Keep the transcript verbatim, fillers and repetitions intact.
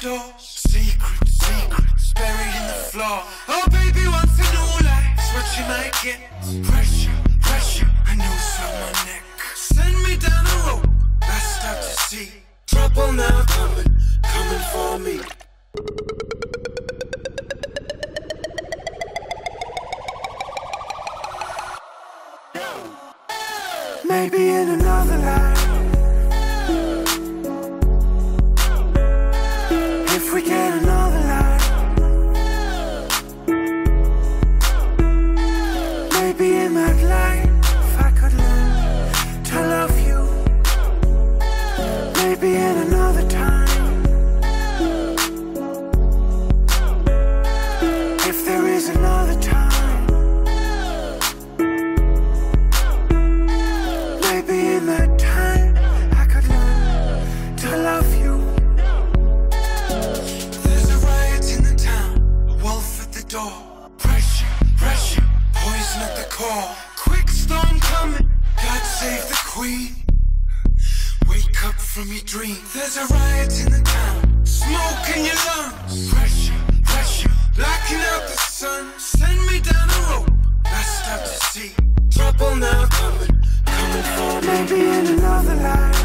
door. Secrets, secrets buried in the floor. Oh baby, once in all life's what you might get. Pressure, pressure, I know it's on my neck. Send me down the road, last out to sea. Trouble now coming, coming for me. Maybe in another life, if we get another life, maybe in that life I could learn to love you. Maybe in another time, if there is another time. In that time, I could learn to love you. There's a riot in the town, a wolf at the door. Pressure, pressure, poison at the core. Quick storm coming, God save the queen. Wake up from your dream. There's a riot in the town, smoke in your lungs. Pressure, pressure, blacking out the sun. Send me down the road, last out to sea. Trouble now coming. Maybe in another life.